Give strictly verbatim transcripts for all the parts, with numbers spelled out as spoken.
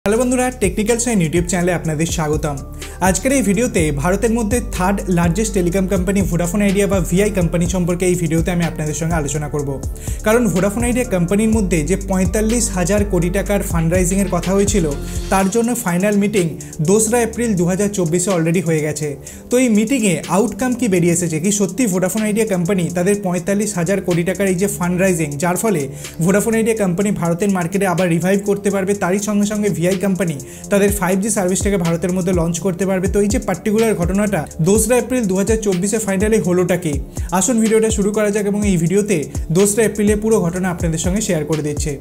Hello बंधुरा technical sign YouTube चैनले आपनादेर स्वागतम। आजकेर এই ভিডিওতে ভারতের মধ্যে third largest telecom company Vodafone Idea বা ভিআই কোম্পানি সম্পর্কে এই ভিডিওতে আমি আপনাদের সঙ্গে আলোচনা করব। কারণ ভোডাফোন আইডিয়া কোম্পানির মধ্যে যে পঁয়তাল্লিশ হাজার কোটি টাকার ফান্ডরাইজিং এর কথা হয়েছিল তার জন্য ফাইনাল মিটিং দোসরা এপ্রিল দু হাজার চব্বিশে অলরেডি হয়ে গেছে। তো এই মিটিংয়ে আউটকাম কি বেরিয়ে এসেছে, কি সত্যি ভোডাফোন আইডিয়া কোম্পানি তাদের পঁয়তাল্লিশ হাজার কোটি টাকার এই যে ফান্ডরাইজিং, যার ফলে ভোডাফোন আইডিয়া কোম্পানি ভারতের মার্কেটে আবার রিভাইভ করতে পারবে, তারই সঙ্গে সঙ্গে ভিআই কোম্পানি তাদের ফাইভ জি সার্ভিসটাকে ভারতের মধ্যে লঞ্চ করতে পারবে। তো এই যে পার্টিকুলার ঘটনাটা দোসরা এপ্রিল দু হাজার চব্বিশে ফাইনালি হলোটা কি, আসুন ভিডিওটা শুরু করা যাক এবং এই ভিডিওতে দোসরা এপ্রিলে পুরো ঘটনা আপনাদের সঙ্গে শেয়ার করে দিচ্ছে।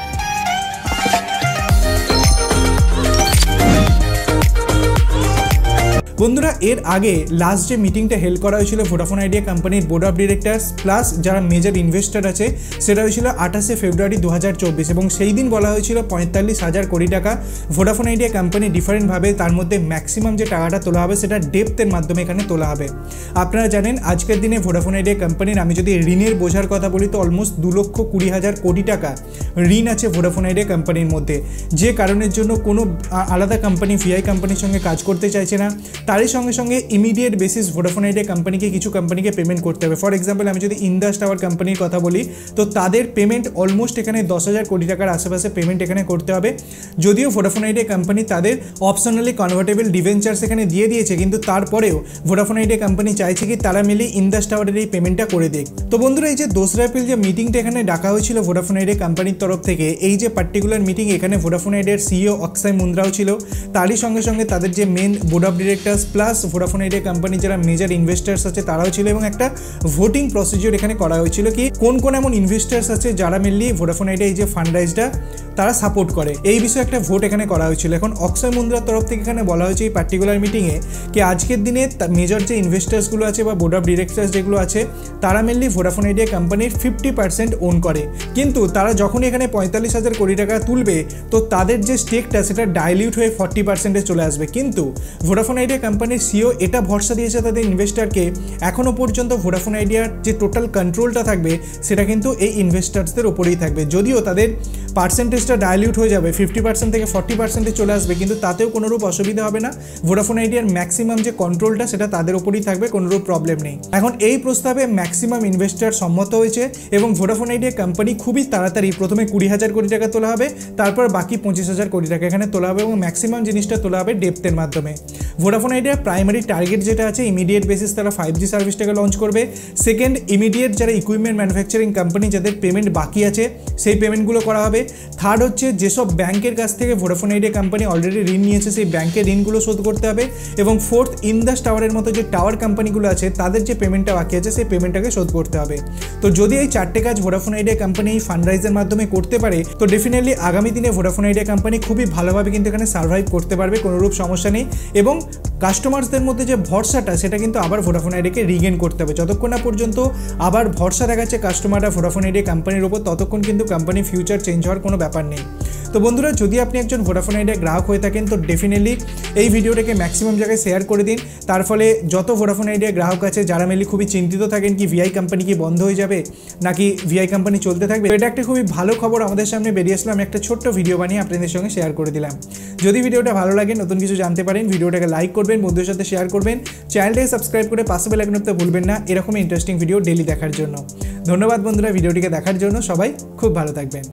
বন্ধুরা, এর আগে লাস্ট যে মিটিংটা হেল্ড করা হয়েছিল ভোডাফোন আইডিয়া কোম্পানির বোর্ড অফ ডিরেক্টরস প্লাস যারা মেজর ইনভেস্টর আছে, সেটা হয়েছিল আঠাশে ফেব্রুয়ারি দু হাজার চব্বিশ এবং সেই দিন বলা হয়েছিল পঁয়তাল্লিশ হাজার কোটি টাকা ভোডাফোন আইডিয়া কোম্পানি ডিফারেন্টভাবে, তার মধ্যে ম্যাক্সিমাম যে টাকাটা তোলা হবে সেটা ডেপ্থের মাধ্যমে এখানে তোলা হবে। আপনারা জানেন আজকের দিনে ভোডাফোন আইডিয়া কোম্পানির আমি যদি ঋণের বোঝার কথা বলি তো অলমোস্ট দু লক্ষ কুড়ি হাজার কোটি টাকা ঋণ আছে ভোডাফোন আইডিয়া কোম্পানির মধ্যে, যে কারণের জন্য কোনো আলাদা কোম্পানি ভিআই কোম্পানির সঙ্গে কাজ করতে চাইছে না। তারই সঙ্গে সঙ্গে ইমিডিয়েট বেসিস ভোডাফোন আইডিয়া কোম্পানিকে কিছু কোম্পানিকে পেমেন্ট করতে হবে। ফর এক্সাম্পল আমি যদি ইন্দাস টাওয়ার কোম্পানির কথা বলি তো তাদের পেমেন্ট অলমোস্ট এখানে দশ হাজার কোটি টাকার আশেপাশে পেমেন্ট এখানে করতে হবে। যদিও ভোডাফোন আইডিয়া কোম্পানি তাদের অপশনালি কনভার্টেবল ডিভেঞ্চার্স এখানে দিয়ে দিয়েছে, কিন্তু তারপরেও ভোডাফোন আইডিয়া কোম্পানি চাইছে কি তারা মিলে ইন্দাস টাওয়ারের এই পেমেন্টটা করে দিক। তো বন্ধুরা, এই যে দোসরা এপ্রিল যে মিটিংটা এখানে ডাকা হয়েছিল ভোডাফোন আইডিয়া কোম্পানির তরফ থেকে, এই যে পার্টিকুলার মিটিং এখানে ভোডাফোন আইডিয়ার সিইও অক্ষয় মুন্দ্রাও ছিল, তারই সঙ্গে সঙ্গে তাদের যে main board of directors plus Vodafone Idea company যারা মেজর ইনভেস্টার্স আছে তারাও ছিল এবং একটা ভোটিং প্রসিডিওর এখানে করা হয়েছিল কি কোন কোন এমন ইনভেস্টার্স আছে যারা মেনলি ভোডাফোন আইডিয়া এই যে ফান্ডরাইজটা তারা সাপোর্ট করে, এই বিষয়ে একটা ভোট এখানে করা হয়েছিল। এখন অক্ষয় মুন্দ্রার তরফ থেকে এখানে বলা হয়েছে এই পার্টিকুলার মিটিংয়ে কি আজকের দিনে মেজর যে ইনভেস্টার্সগুলো আছে বা বোর্ড অফ ডিরেক্টরস যেগুলো আছে তারা মেনলি ভোডাফোন আইডিয়া কোম্পানির ফিফটি পার্সেন্ট ওন করে, কিন্তু তারা যখনই এখানে পঁয়তাল্লিশ হাজার কোটি টাকা তুলবে তো তাদের যে স্টেকটা সেটা ডাইলিউট হয়ে ফর্টি পার্সেন্টে চলে আসবে। কিন্তু ভোডাফোন আইডিয়া কোম্পানির সিও এটা ভরসা দিয়েছে তাদের ইনভেস্টারকে এখনও পর্যন্ত ভোডাফোন আইডিয়ার যে টোটাল কন্ট্রোলটা থাকবে সেটা কিন্তু এই ইনভেস্টার্সদের ওপরেই থাকবে। যদিও তাদের পার্সেন্টেজটা ডাইলিউট হয়ে যাবে, ফিফটি পার্সেন্ট থেকে ফর্টি পার্সেন্টে চলে আসবে, কিন্তু তাতেও কোনোরূপ অসুবিধা হবে না। ভোডাফোন আইডিয়ার ম্যাক্সিমাম যে কন্ট্রোলটা সেটা তাদের ওপরেই থাকবে, কোনোরূপ প্রবলেম নেই। এখন এই প্রস্তাবে ম্যাক্সিমাম ইনভেস্টার সম্মত হয়েছে এবং ভোডাফোন আইডিয়া কোম্পানি খুবই তাড়াতাড়ি প্রথমে কুড়ি হাজার কোটি টাকা তোলা হবে, তারপর বাকি পঁচিশ হাজার কোটি টাকা এখানে তোলা হবে এবং ম্যাক্সিমাম জিনিসটা তোলা হবে ডেপ্থের মাধ্যমে। ভোডাফোন আইডিয়ার প্রাইমারি টার্গেট যেটা আছে ইমিডিয়েট বেসিস তারা ফাইভ জি সার্ভিসটাকে লঞ্চ করবে। সেকেন্ড, ইমিডিয়েট যারা ইকুইপমেন্ট ম্যানুফ্যাকচারিং কোম্পানি যাদের পেমেন্ট বাকি আছে সেই পেমেন্টগুলো করা হবে। থার্ড হচ্ছে যেসব ব্যাংকের কাছ থেকে ভোডাফোন আইডিয়া কোম্পানি অলরেডি ঋণ নিয়েছে সেই ব্যাংকের ঋণগুলো শোধ করতে হবে। এবং ফোর্থ, ইন্দাস টাওয়ারের মতো যে টাওয়ার কোম্পানিগুলো আছে তাদের যে পেমেন্টটা বাকি আছে সেই পেমেন্টটাকে শোধ করতে হবে। তো যদি এই চারটে কাজ ভোডাফোন আইডিয়া কোম্পানি এই ফান্ডরাইজের মাধ্যমে করতে পারে তো ডেফিনেটলি আগামী দিনে ভোডাফোন আইডিয়া কোম্পানি খুবই ভালোভাবে কিন্তু এখানে সার্ভাইভ করতে পারবে, কোনোরূপ সমস্যা নেই। এবং কাস্টমার্সদের মধ্যে যে ভরসাটা সেটা কিন্তু আবার ভোডাফোন আইডিয়াকে রিগেন করতে হবে। যতক্ষণ না পর্যন্ত আবার ভরসা দেখাচ্ছে কাস্টমাররা ভোডাফোন আইডিয়া কোম্পানির ওপর, ততক্ষণ কিন্তু কোম্পানি ফিউচার চেঞ্জ হওয়ার কোনো ব্যাপার নেই। তো বন্ধুরা, যদি আপনি একজন ভোডাফোন আইডিয়া গ্রাহক হয়ে থাকেন তো ডেফিনেটলি এই ভিডিওটাকে ম্যাক্সিমাম জায়গায় শেয়ার করে দিন। তার ফলে যত ভোডাফোন আইডিয়া গ্রাহক আছে যারা মেনলি খুবই চিন্তিত থাকেন কি ভিআই কোম্পানি কি বন্ধ হয়ে যাবে নাকি ভিআই কোম্পানি চলতে থাকবে, এটা একটা খুবই ভালো খবর আমাদের সামনে বেরিয়ে আসলো। আমি একটা ছোট্ট ভিডিও বানিয়ে আপনাদের সঙ্গে শেয়ার করে দিলাম। যদি ভিডিওটা ভালো লাগে, নতুন কিছু জানতে পারেন, ভিডিওটাকে লাইক করবেন, বন্ধুদের সাথে শেয়ার করবেন, চ্যানেলটাকে সাবস্ক্রাইব করে পাশে বেল আইকনটা ভুলবেন না এরকমই ইন্টারেস্টিং ভিডিও ডেইলি দেখার জন্য। ধন্যবাদ বন্ধুরা ভিডিওটিকে দেখার জন্য, সবাই খুব ভালো থাকবেন।